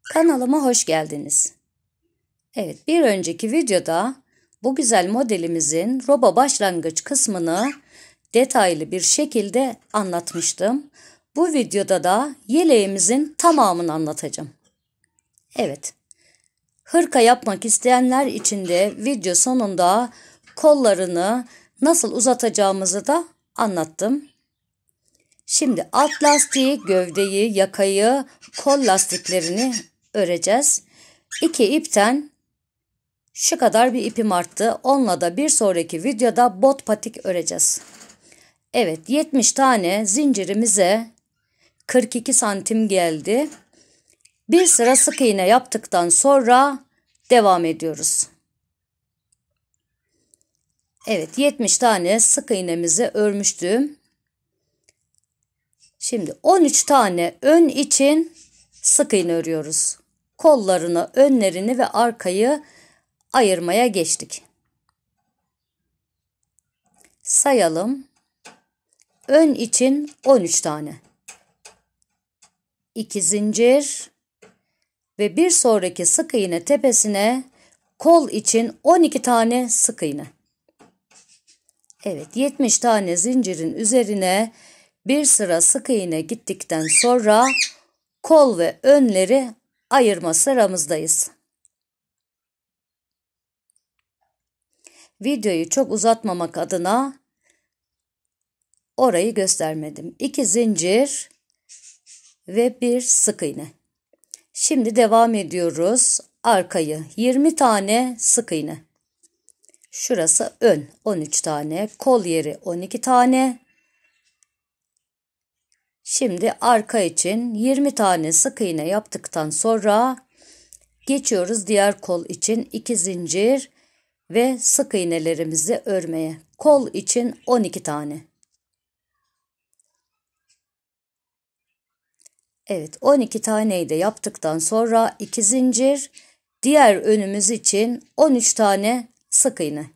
Kanalıma hoş geldiniz. Evet, bir önceki videoda bu güzel modelimizin roba başlangıç kısmını detaylı bir şekilde anlatmıştım. Bu videoda da yeleğimizin tamamını anlatacağım. Evet, hırka yapmak isteyenler için de video sonunda kollarını nasıl uzatacağımızı da anlattım. Şimdi alt lastiği, gövdeyi, yakayı, kol lastiklerini öreceğiz. İki ipten şu kadar bir ipim arttı. Onunla da bir sonraki videoda bot patik öreceğiz. Evet, 70 tane zincirimize 42 santim geldi. Bir sıra sık iğne yaptıktan sonra devam ediyoruz. Evet, 70 tane sık iğnemizi örmüştüm. Şimdi 13 tane ön için sık iğne örüyoruz. Kollarını, önlerini ve arkayı ayırmaya geçtik. Sayalım. Ön için 13 tane. 2 zincir ve bir sonraki sık iğne tepesine kol için 12 tane sık iğne. Evet, 70 tane zincirin üzerine bir sıra sık iğne gittikten sonra kol ve önleri ayırma sıramızdayız. Videoyu çok uzatmamak adına orayı göstermedim. 2 zincir ve bir sık iğne. Şimdi devam ediyoruz. Arkayı 20 tane sık iğne. Şurası ön 13 tane, kol yeri 12 tane. Şimdi arka için 20 tane sık iğne yaptıktan sonra geçiyoruz diğer kol için 2 zincir ve sık iğnelerimizi örmeye. Kol için 12 tane. Evet, 12 taneyi de yaptıktan sonra 2 zincir, diğer önümüz için 13 tane sık iğne.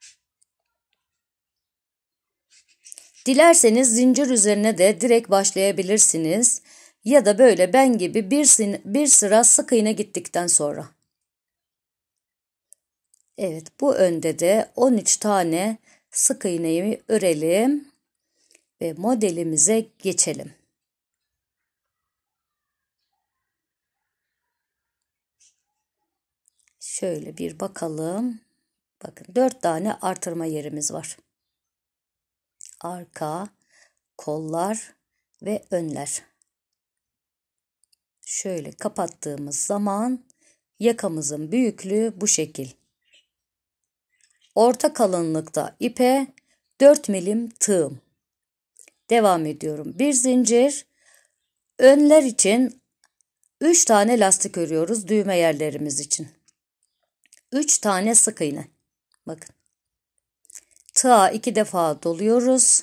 Dilerseniz zincir üzerine de direkt başlayabilirsiniz ya da böyle ben gibi bir sıra sık iğne gittikten sonra. Evet, bu önde de 13 tane sık iğneyi örelim ve modelimize geçelim. Şöyle bir bakalım. Bakın 4 tane artırma yerimiz var. Arka, kollar ve önler. Şöyle kapattığımız zaman yakamızın büyüklüğü bu şekil. Orta kalınlıkta ipe 4 milim tığım. Devam ediyorum. Bir zincir. Önler için 3 tane lastik örüyoruz düğme yerlerimiz için. 3 tane sık iğne. Bakın. Tığa 2 defa doluyoruz.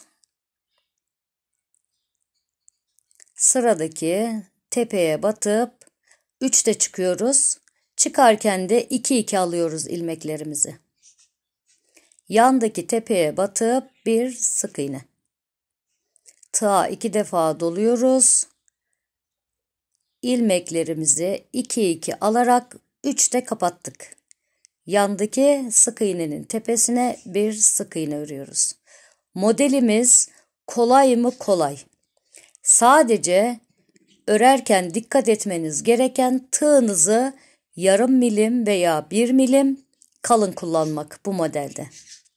Sıradaki tepeye batıp 3'te çıkıyoruz. Çıkarken de 2-2 alıyoruz ilmeklerimizi. Yandaki tepeye batıp bir sık iğne. Tığa 2 defa doluyoruz. İlmeklerimizi 2-2 alarak 3'te kapattık. Yandaki sık iğnenin tepesine bir sık iğne örüyoruz. Modelimiz kolay mı? Kolay. Sadece örerken dikkat etmeniz gereken tığınızı yarım milim veya 1 milim kalın kullanmak bu modelde.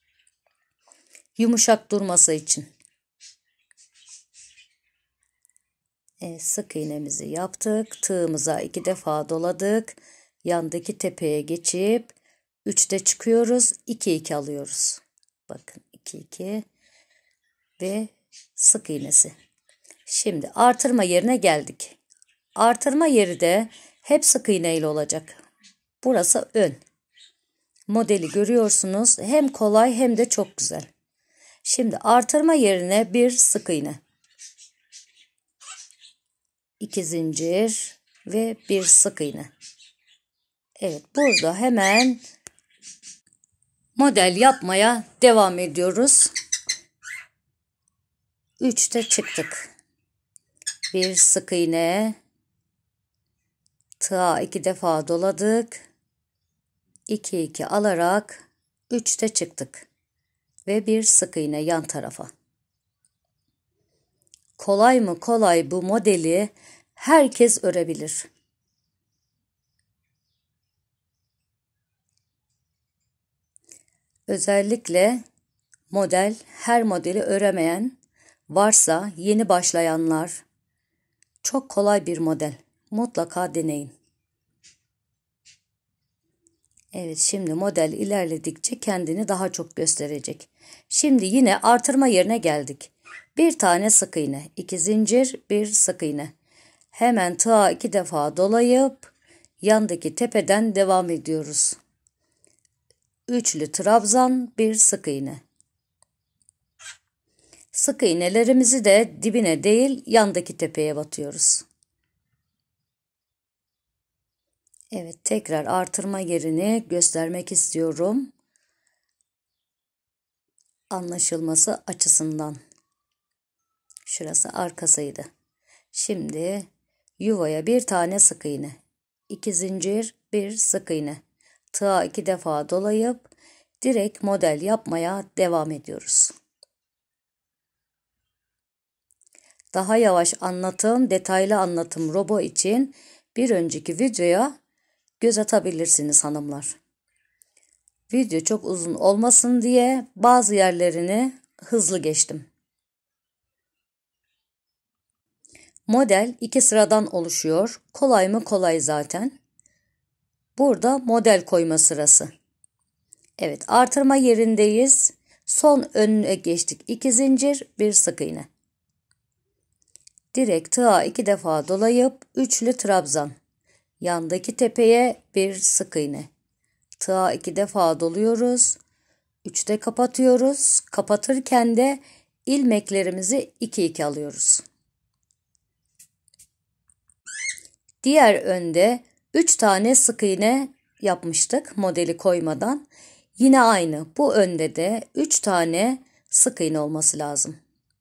Yumuşak durması için. Sık iğnemizi yaptık. Tığımıza 2 defa doladık. Yandaki tepeye geçip 3'te çıkıyoruz. 2-2 alıyoruz. Bakın 2-2 ve sık iğnesi. Şimdi artırma yerine geldik. Artırma yeri de hep sık iğne ile olacak. Burası ön. Modeli görüyorsunuz. Hem kolay hem de çok güzel. Şimdi artırma yerine bir sık iğne. 2 zincir ve bir sık iğne. Evet, burada hemen model yapmaya devam ediyoruz. 3'te çıktık. Bir sık iğne, tığa 2 defa doladık. 2 2 alarak 3'te çıktık. Ve bir sık iğne yan tarafa. Kolay mı kolay, bu modeli herkes örebilir. Özellikle her modeli öremeyen varsa, yeni başlayanlar, çok kolay bir model. Mutlaka deneyin. Evet, şimdi model ilerledikçe kendini daha çok gösterecek. Şimdi yine artırma yerine geldik. Bir tane sık iğne, 2 zincir, bir sık iğne. Hemen tığa 2 defa dolayıp yandaki tepeden devam ediyoruz. Üçlü trabzan, bir sık iğne. Sık iğnelerimizi de dibine değil, yandaki tepeye batıyoruz. Evet, tekrar artırma yerini göstermek istiyorum. Anlaşılması açısından. Şurası arkasıydı. Şimdi yuvaya bir tane sık iğne, 2 zincir, bir sık iğne. Tığa 2 defa dolayıp direkt model yapmaya devam ediyoruz. Daha yavaş anlatım, detaylı anlatım robo için bir önceki videoya göz atabilirsiniz hanımlar. Video çok uzun olmasın diye bazı yerlerini hızlı geçtim. Model 2 sıradan oluşuyor. Kolay mı kolay zaten. Burada model koyma sırası. Evet, artırma yerindeyiz. Son önüne geçtik. 2 zincir, bir sık iğne. Direkt tığa 2 defa dolayıp üçlü trabzan. Yandaki tepeye bir sık iğne. Tığa 2 defa doluyoruz. 3'te kapatıyoruz. Kapatırken de ilmeklerimizi 2 2 alıyoruz. Diğer önde 3 tane sık iğne yapmıştık modeli koymadan. Yine aynı. Bu önde de 3 tane sık iğne olması lazım.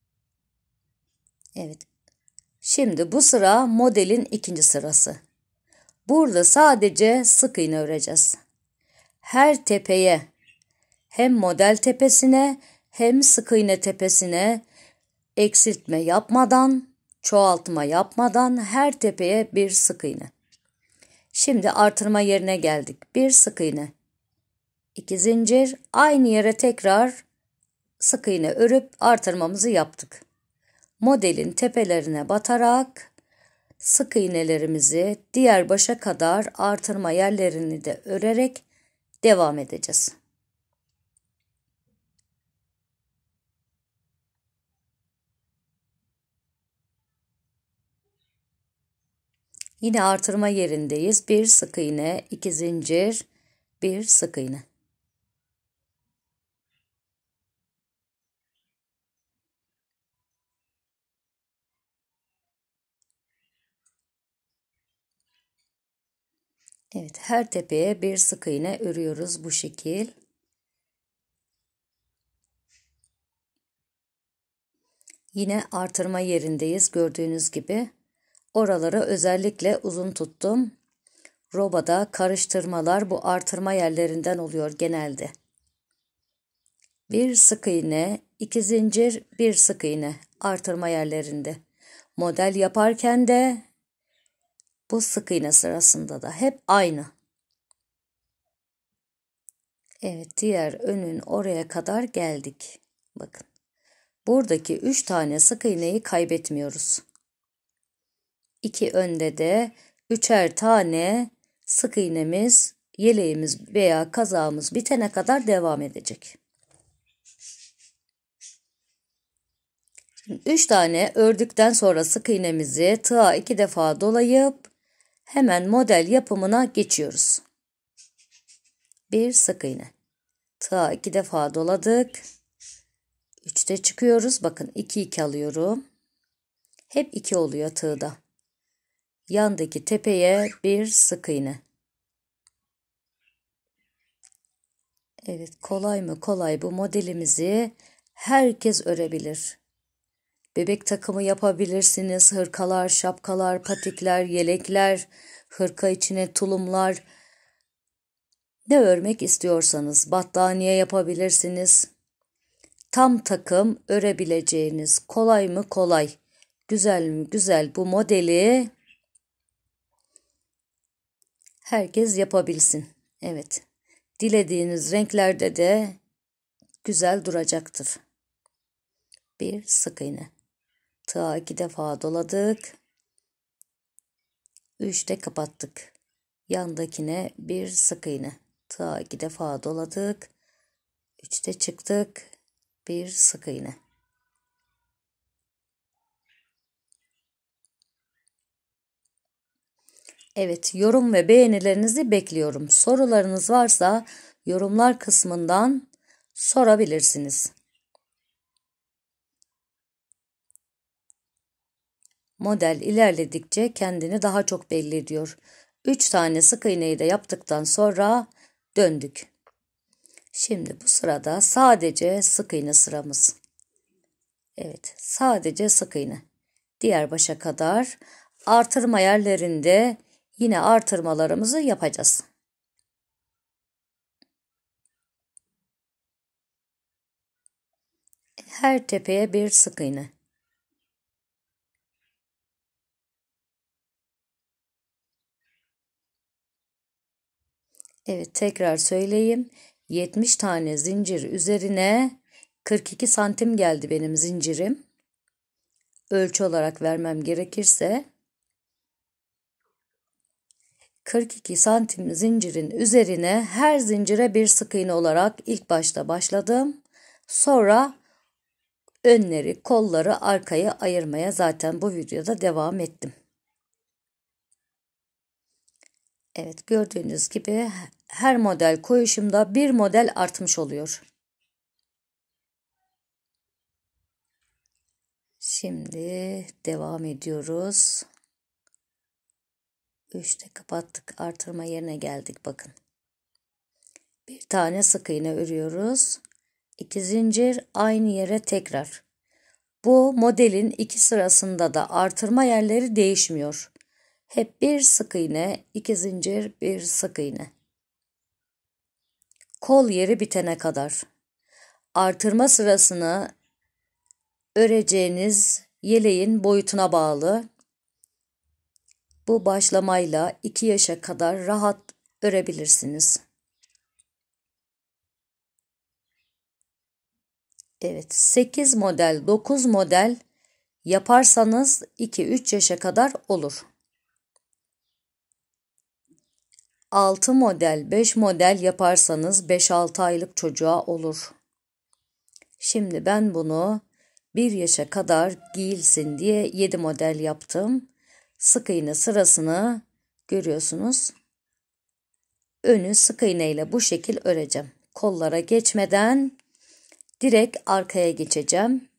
Evet. Şimdi bu sıra modelin ikinci sırası. Burada sadece sık iğne öreceğiz. Her tepeye, hem model tepesine hem sık iğne tepesine eksiltme yapmadan, çoğaltma yapmadan her tepeye bir sık iğne. Şimdi artırma yerine geldik. Bir sık iğne, 2 zincir, aynı yere tekrar sık iğne örüp artırmamızı yaptık. Modelin tepelerine batarak sık iğnelerimizi diğer başa kadar artırma yerlerini de örerek devam edeceğiz. Yine artırma yerindeyiz. Bir sık iğne, 2 zincir, bir sık iğne. Evet, her tepeye bir sık iğne örüyoruz bu şekil. Yine artırma yerindeyiz gördüğünüz gibi. Oraları özellikle uzun tuttum. Robada karıştırmalar bu artırma yerlerinden oluyor genelde. Bir sık iğne, 2 zincir, bir sık iğne artırma yerlerinde. Model yaparken de bu sık iğne sırasında da hep aynı. Evet, diğer önün oraya kadar geldik. Bakın. Buradaki 3 tane sık iğneyi kaybetmiyoruz. 2 önde de 3'er tane sık iğnemiz, yeleğimiz veya kazağımız bitene kadar devam edecek. 3 tane ördükten sonra sık iğnemizi tığa 2 defa dolayıp hemen model yapımına geçiyoruz. Bir sık iğne. Tığa 2 defa doladık. 3'te çıkıyoruz. Bakın 2 2 alıyorum. Hep 2 oluyor tığda. Yandaki tepeye bir sık iğne. Evet, kolay mı kolay, bu modelimizi herkes örebilir. bebek takımı yapabilirsiniz. Hırkalar, şapkalar, patikler, yelekler, hırka içine tulumlar. Ne örmek istiyorsanız battaniye yapabilirsiniz. Tam takım örebileceğiniz, kolay mı kolay, güzel mi güzel bu modeli herkes yapabilsin. Evet, dilediğiniz renklerde de güzel duracaktır. Bir sık iğne. Tığa 2 defa doladık. 3'te kapattık. Yandakine bir sık iğne. Tığa 2 defa doladık. 3'te çıktık. Bir sık iğne. Evet, yorum ve beğenilerinizi bekliyorum. Sorularınız varsa yorumlar kısmından sorabilirsiniz. Model ilerledikçe kendini daha çok belli ediyor. 3 tane sık iğneyi de yaptıktan sonra döndük. Şimdi bu sırada sadece sık iğne sıramız. Evet, sadece sık iğne. Diğer başa kadar artırma yerlerinde yine artırmalarımızı yapacağız. Her tepeye bir sık iğne. Evet, tekrar söyleyeyim. 70 tane zincir üzerine 42 santim geldi benim zincirim. Ölçü olarak vermem gerekirse 42 santim zincirin üzerine her zincire bir sık iğne olarak ilk başta başladım. Sonra önleri, kolları, arkayı ayırmaya zaten bu videoda devam ettim. Evet, gördüğünüz gibi her model koyuşumda bir model artmış oluyor. Şimdi devam ediyoruz. 3'te kapattık. Artırma yerine geldik bakın. Bir tane sık iğne örüyoruz. 2 zincir aynı yere tekrar. Bu modelin 2 sırasında da artırma yerleri değişmiyor. Hep bir sık iğne, 2 zincir, bir sık iğne. Kol yeri bitene kadar. Artırma sırasını öreceğiniz yeleğin boyutuna bağlı. Bu başlamayla 2 yaşa kadar rahat örebilirsiniz. Evet, 8 model, 9 model yaparsanız 2-3 yaşa kadar olur. 6 model, 5 model yaparsanız 5-6 aylık çocuğa olur. Şimdi ben bunu 1 yaşa kadar giyilsin diye 7 model yaptım. Sık iğne sırasını görüyorsunuz. Önü sık iğne ile bu şekil öreceğim. Kollara geçmeden direkt arkaya geçeceğim.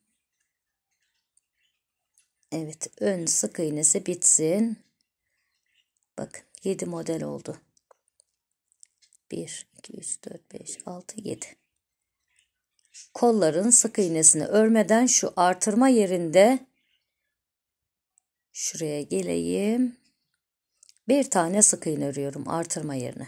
Evet, ön sık iğnesi bitsin. Bakın 7 model oldu. 1, 2, 3, 4, 5, 6, 7. Kolların sık iğnesini örmeden şu artırma yerinde şuraya geleyim. Bir tane sık iğne örüyorum artırma yerine.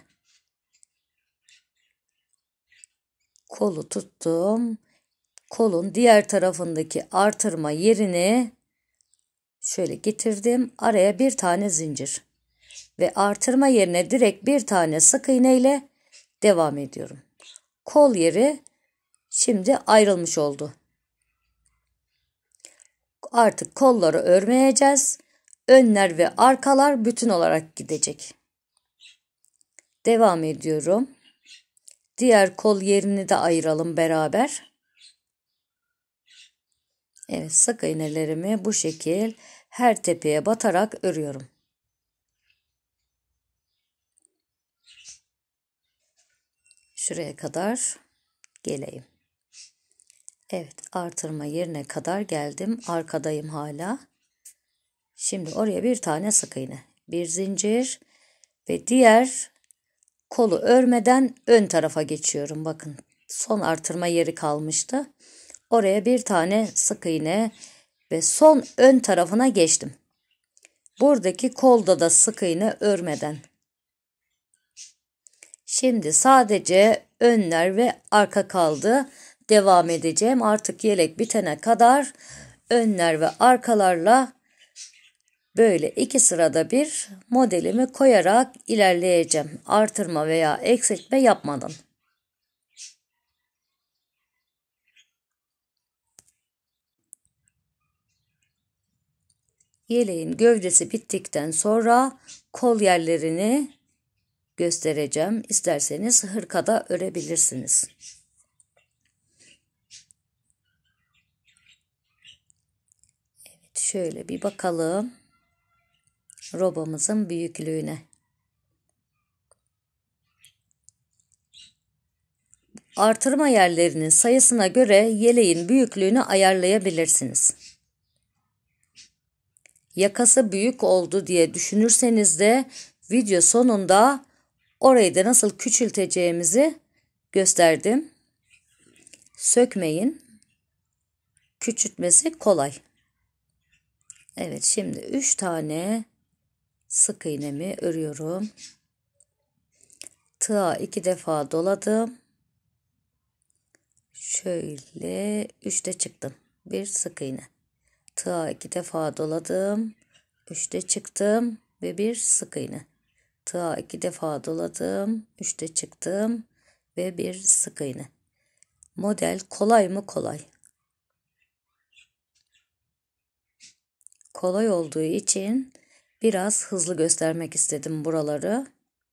Kolu tuttum. Kolun diğer tarafındaki artırma yerini şöyle getirdim. Araya bir tane zincir. Ve artırma yerine direkt bir tane sık iğne ile devam ediyorum. Kol yeri şimdi ayrılmış oldu. Artık kolları örmeyeceğiz. Önler ve arkalar bütün olarak gidecek. Devam ediyorum. Diğer kol yerini de ayıralım beraber. Evet, sık iğnelerimi bu şekil her tepeye batarak örüyorum. Şuraya kadar geleyim. Evet, artırma yerine kadar geldim. Arkadayım hala. Şimdi oraya bir tane sık iğne, bir zincir ve diğer kolu örmeden ön tarafa geçiyorum. Bakın son artırma yeri kalmıştı. Oraya bir tane sık iğne ve son ön tarafına geçtim. Buradaki kolda da sık iğne örmeden. Şimdi sadece önler ve arka kaldı. Devam edeceğim. Artık yelek bitene kadar önler ve arkalarla böyle 2 sırada bir modelimi koyarak ilerleyeceğim. Artırma veya eksiltme yapmadan. Yeleğin gövdesi bittikten sonra kol yerlerini göstereceğim. İsterseniz hırkada örebilirsiniz. Evet, şöyle bir bakalım robamızın büyüklüğüne. Artırma yerlerinin sayısına göre yeleğin büyüklüğünü ayarlayabilirsiniz. Yakası büyük oldu diye düşünürseniz de video sonunda orayı da nasıl küçülteceğimizi gösterdim. Sökmeyin. Küçültmesi kolay. Evet, şimdi 3 tane sık iğnemi örüyorum. Tığa 2 defa doladım. Şöyle 3'te çıktım. Bir sık iğne. Tığa 2 defa doladım. 3'te çıktım ve bir sık iğne. Tığa 2 defa doladım. 3'te çıktım ve bir sık iğne. Model kolay mı? Kolay. Kolay olduğu için biraz hızlı göstermek istedim buraları.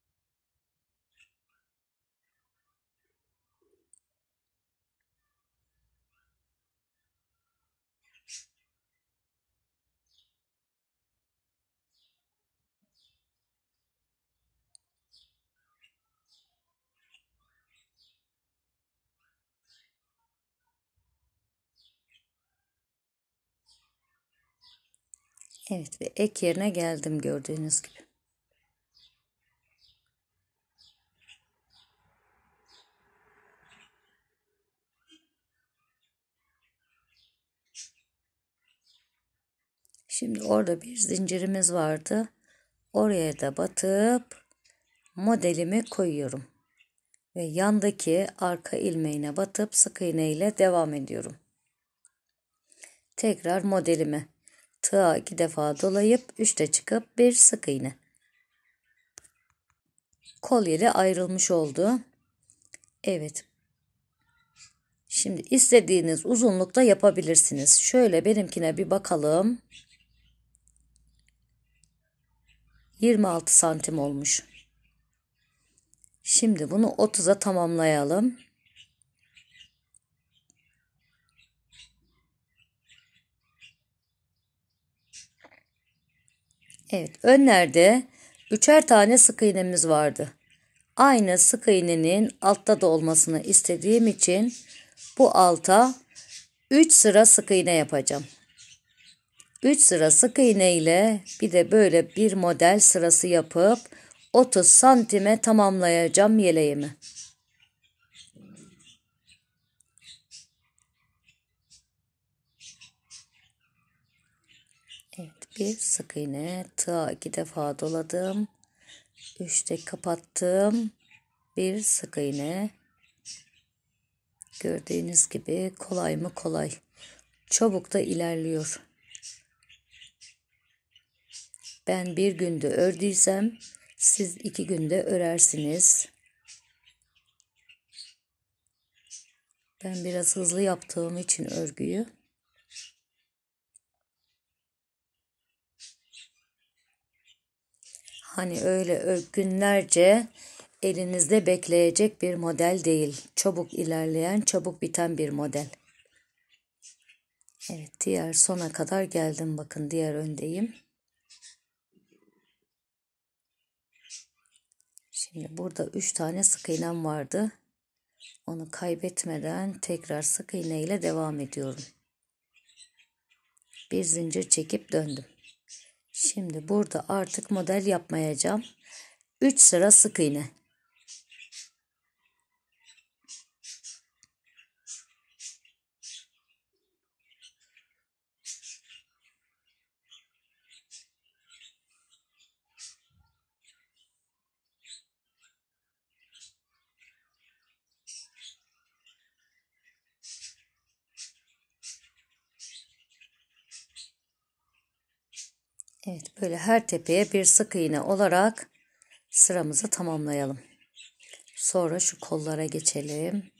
Evet, ve ek yerine geldim gördüğünüz gibi. Şimdi orada bir zincirimiz vardı. Oraya da batıp modelimi koyuyorum. Ve yandaki arka ilmeğine batıp sık iğne ile devam ediyorum. Tekrar modelimi tığa 2 defa dolayıp 3'te çıkıp bir sık iğne. Kol yeri ayrılmış oldu. Evet. Şimdi istediğiniz uzunlukta yapabilirsiniz. Şöyle benimkine bir bakalım. 26 santim olmuş. Şimdi bunu 30'a tamamlayalım. Evet, önlerde 3'er tane sık iğnemiz vardı. Aynı sık iğnenin altta da olmasını istediğim için bu alta 3 sıra sık iğne yapacağım. 3 sıra sık iğne ile bir de böyle bir model sırası yapıp 30 santime tamamlayacağım yeleğimi. Evet, bir sık iğne, tığa 2 defa doladım. 3'te kapattım. Bir sık iğne. Gördüğünüz gibi kolay mı? Kolay. Çabuk da ilerliyor. Ben bir günde ördüysem siz 2 günde örersiniz. Ben biraz hızlı yaptığım için örgüyü. Hani öyle günlerce elinizde bekleyecek bir model değil. Çabuk ilerleyen, çabuk biten bir model. Evet, diğer sona kadar geldim. Bakın, diğer öndeyim. Şimdi burada 3 tane sık iğnem vardı. Onu kaybetmeden tekrar sık iğne ile devam ediyorum. Bir zincir çekip döndüm. Şimdi burada artık model yapmayacağım. 3 sıra sık iğne. Evet, böyle her tepeye bir sık iğne olarak sıramızı tamamlayalım. Sonra şu kollara geçelim.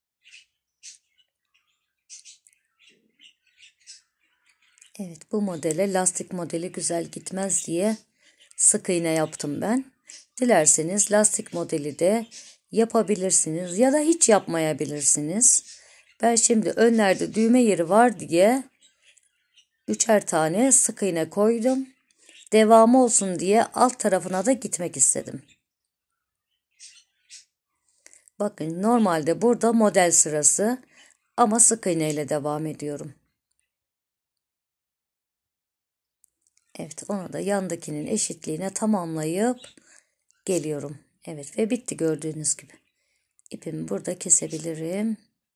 Evet, bu modele lastik modeli güzel gitmez diye sık iğne yaptım ben. Dilerseniz lastik modeli de yapabilirsiniz ya da hiç yapmayabilirsiniz. Ben şimdi önlerde düğme yeri var diye 3'er tane sık iğne koydum. Devamı olsun diye alt tarafına da gitmek istedim. Bakın normalde burada model sırası ama sık iğne ile devam ediyorum. Evet, onu da yandakinin eşitliğine tamamlayıp geliyorum. Evet ve bitti gördüğünüz gibi. İpimi burada kesebilirim.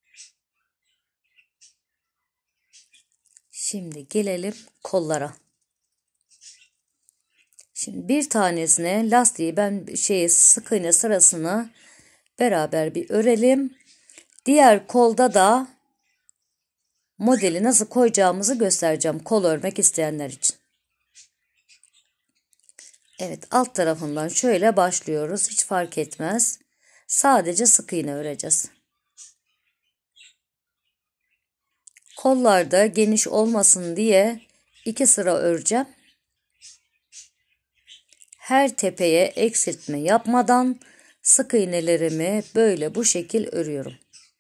Şimdi gelelim kollara. Şimdi bir tanesine lastiği ben sık iğne sırasını beraber bir örelim. Diğer kolda da modeli nasıl koyacağımızı göstereceğim kol örmek isteyenler için. Evet, alt tarafından şöyle başlıyoruz. Hiç fark etmez. Sadece sık iğne öreceğiz. Kollarda geniş olmasın diye 2 sıra öreceğim. Her tepeye eksiltme yapmadan sık iğnelerimi böyle bu şekil örüyorum.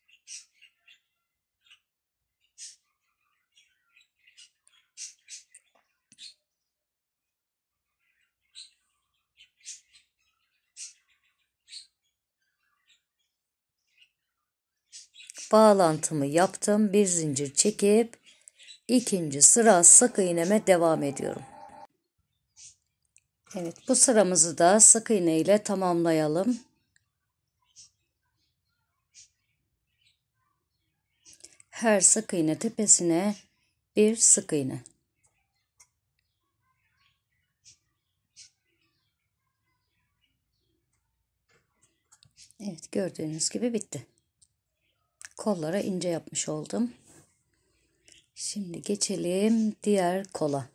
Bağlantımı yaptım. Bir zincir çekip ikinci sıra sık iğneme devam ediyorum. Evet, bu sıramızı da sık iğne ile tamamlayalım. Her sık iğne tepesine bir sık iğne. Evet, gördüğünüz gibi bitti. Kollara ince yapmış oldum. Şimdi geçelim diğer kola.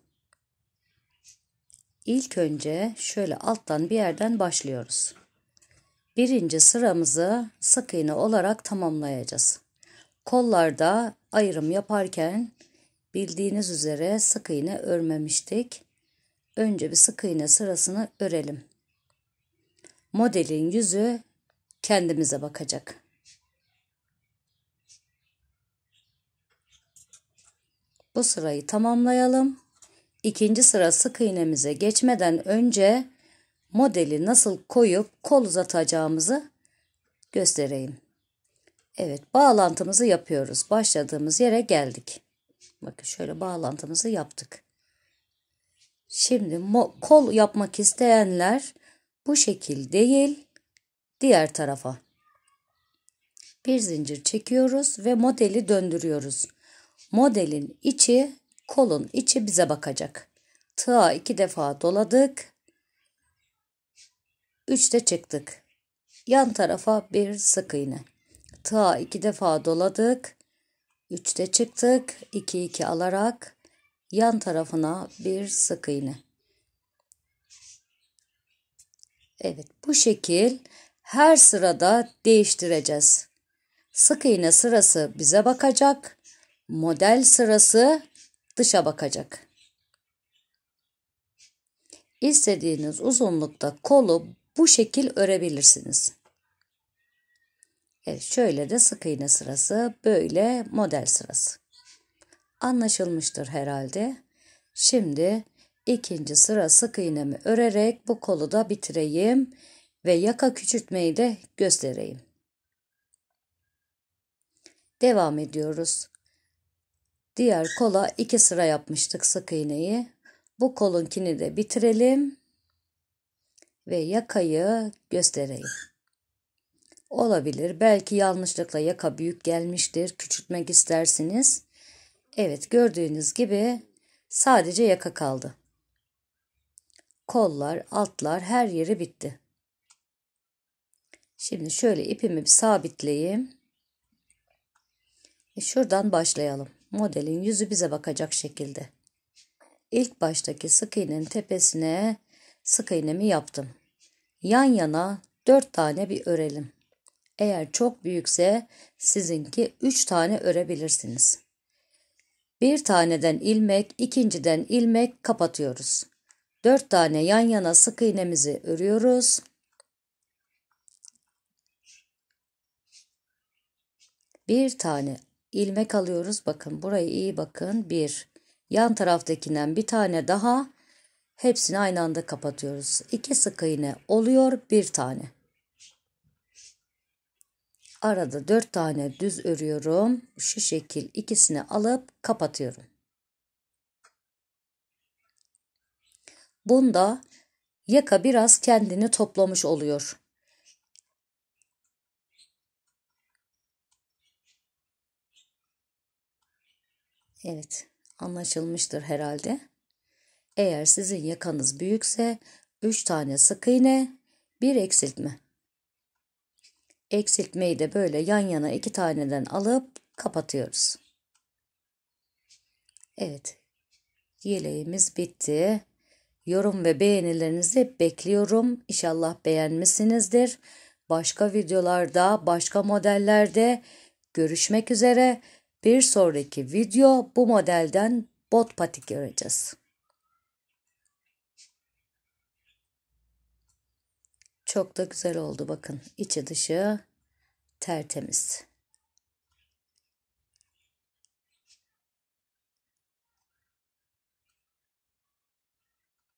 İlk önce şöyle alttan bir yerden başlıyoruz. Birinci sıramızı sık iğne olarak tamamlayacağız. Kollarda ayrım yaparken bildiğiniz üzere sık iğne örmemiştik. Önce bir sık iğne sırasını örelim. Modelin yüzü kendimize bakacak. Bu sırayı tamamlayalım. İkinci sıra sık iğnemize geçmeden önce modeli nasıl koyup kol uzatacağımızı göstereyim. Evet, bağlantımızı yapıyoruz. Başladığımız yere geldik. Bakın şöyle bağlantımızı yaptık. Şimdi kol yapmak isteyenler bu şekil değil, diğer tarafa. Bir zincir çekiyoruz ve modeli döndürüyoruz. Modelin içi, kolun içi bize bakacak. Tığa 2 defa doladık. 3'te çıktık. Yan tarafa bir sık iğne. Tığa 2 defa doladık. 3'te çıktık. 2 2 alarak yan tarafına bir sık iğne. Evet, bu şekil her sırada değiştireceğiz. Sık iğne sırası bize bakacak. Model sırası dışa bakacak. İstediğiniz uzunlukta kolu bu şekil örebilirsiniz. Evet, şöyle de sık iğne sırası, böyle model sırası. Anlaşılmıştır herhalde. Şimdi ikinci sıra sık iğnemi örerek bu kolu da bitireyim ve yaka küçültmeyi de göstereyim. Devam ediyoruz. Diğer kola 2 sıra yapmıştık sık iğneyi. Bu kolunkini de bitirelim ve yakayı göstereyim. Olabilir. Belki yanlışlıkla yaka büyük gelmiştir. Küçültmek istersiniz. Evet, gördüğünüz gibi sadece yaka kaldı. Kollar, altlar her yeri bitti. Şimdi şöyle ipimi bir sabitleyeyim. Şuradan başlayalım. Modelin yüzü bize bakacak şekilde. İlk baştaki sık iğnenin tepesine sık iğnemi yaptım. Yan yana 4 tane bir örelim. Eğer çok büyükse sizinki 3 tane örebilirsiniz. Bir taneden ilmek, ikinciden ilmek kapatıyoruz. 4 tane yan yana sık iğnemizi örüyoruz. Bir tane ilmek alıyoruz. Bakın burayı iyi bakın. Bir. Yan taraftakinden bir tane daha. Hepsini aynı anda kapatıyoruz. 2 sık iğne oluyor. Bir tane. Arada 4 tane düz örüyorum. Şu şekil ikisini alıp kapatıyorum. Bunda yaka biraz kendini toplamış oluyor. Evet, anlaşılmıştır herhalde. Eğer sizin yakanız büyükse 3 tane sık iğne, bir eksiltme. Eksiltmeyi de böyle yan yana 2 taneden alıp kapatıyoruz. Evet, yeleğimiz bitti. Yorum ve beğenilerinizi bekliyorum. İnşallah beğenmişsinizdir. Başka videolarda, başka modellerde görüşmek üzere. Bir sonraki video bu modelden bot patik öreceğiz. Çok da güzel oldu bakın. İçi dışı tertemiz.